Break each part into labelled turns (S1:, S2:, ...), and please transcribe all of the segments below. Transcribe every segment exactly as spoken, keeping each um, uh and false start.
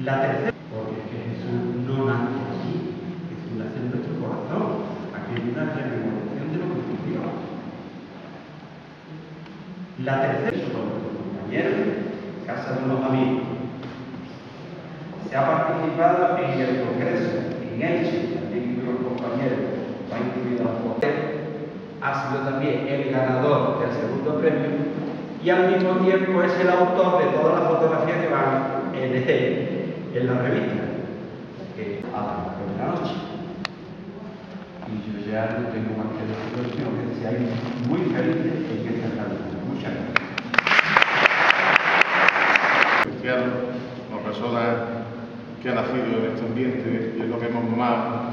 S1: La tercera, porque Jesús no nace así, Jesús nace en nuestro corazón. Aquí hay una remodelación de lo que ocurrió. La tercera, con nuestros compañeros, casa de unos amigos. Se ha participado en el Congreso, en Elche, también con los compañeros, va incluido a José, ha sido también el ganador del segundo premio y al mismo tiempo es el autor de todas las fotografías que van en, el, en la revista, que a la primera noche. Y yo ya no tengo más que decir, sino que seáis muy felices en que esta tarde. Muchas gracias.
S2: Cristiano, como persona que ha nacido en este ambiente y es lo que hemos mamado.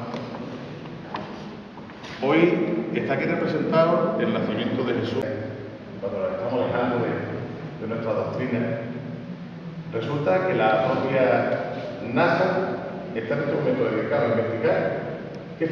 S2: Hoy está aquí representado el nacimiento de Jesús. Cuando nos estamos alejando de, de nuestra doctrina, resulta que la propia NASA está en este momento dedicada a investigar qué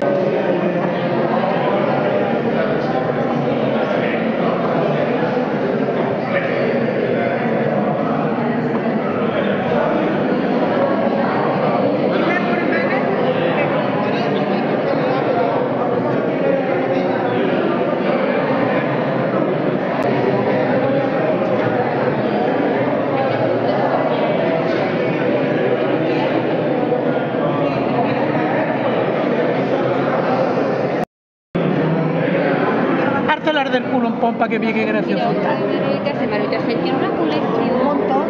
S3: Hablar del culo en pompa que vi que gracioso.
S4: Que se me ha sentido una colección. Un montón.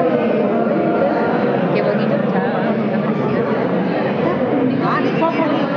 S4: Qué bonito está, está precioso.